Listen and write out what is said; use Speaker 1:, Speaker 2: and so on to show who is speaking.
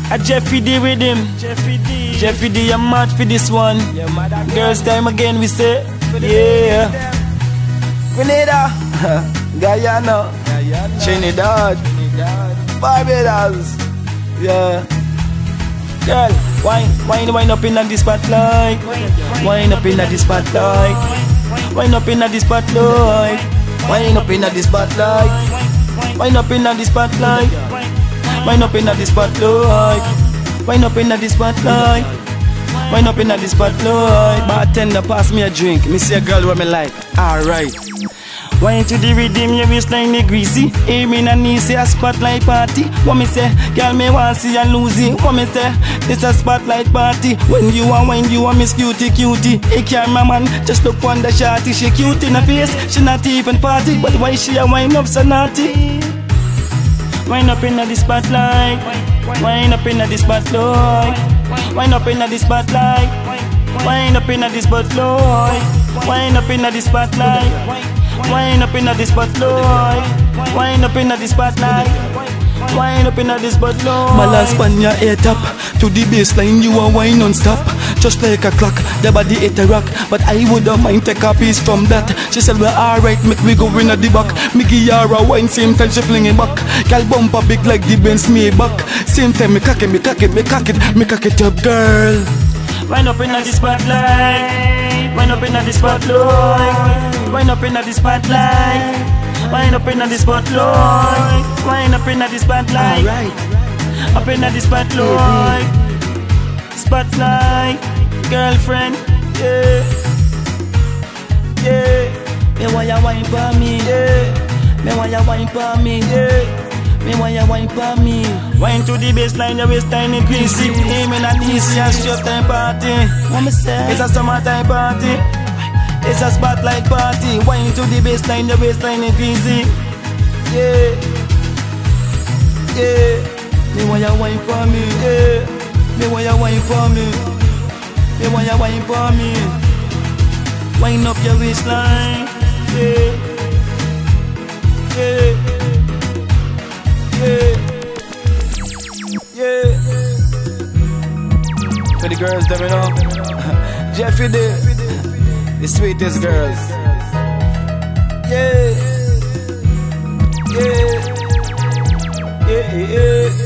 Speaker 1: A Jeffy D with him. Jeffy D, I'm mad for this one. Girls time again we say, yeah. Grenada, Guyana, Trinidad, Barbados, yeah. Girl, wine up in the spotlight. Wine up in the spotlight. Wine up in the spotlight. Wine up in the spotlight. Wine up in the spotlight. Wine up in the spotlight. Wine up in the spotlight. Wine up in the spotlight. Bartender pass me a drink. Me see a girl where me like. Alright. Wine to the rhythm, your waistline me greasy. Aiming and knee say a spotlight party. What me say, girl me want see you lose it. What me say, this a spotlight party. When you want Miss Cutie Cutie. A cameraman, just look on the shawty. She cute in the face, she not even party. But why she a wine up so naughty? Wine up in the spotlight. Wine up in the spotlight. Wine up in the spotlight. Wine up in the spotlight. Wine up in the spotlight. Wine up in the spotlight. Wine up in the spotlight. Wine up in the spotlight. My last pan your head up to the baseline, you a wine non-stop. Just like a clock, the body hit a rock. But I wouldn't mind take a piece from that. She said well alright, make we go in at the back. Me give her a wine, same time she fling it back. Girl bumper big like the Benz Maybach. Same time me cock it up, girl. Wine up in the spotlight. Wine up in the spotlight. Wine up in the spotlight. Wine up in the spotlight. Wine up in the spotlight. Up in the spotlight. Spotlight. Girlfriend. Yeah. Yeah. Me want ya wine for me. Yeah. Me want ya wine for me. Yeah. Me want ya wine for me. Wine to the baseline, your waistline in greasy. Aiming at easy and straight time party. What me say? It's a summertime party. It's a spotlight party. Wine to the baseline, your waistline in greasy. Yeah. Yeah. Me want ya wine for me. Yeah. Me want ya wine for me. Me want ya wine for me. Wine up your waistline. Yeah. Yeah. Yeah. Yeah. For the girls, them you know. Jeffy D, the sweetest girls. Yeah. Yeah. Yeah. Yeah.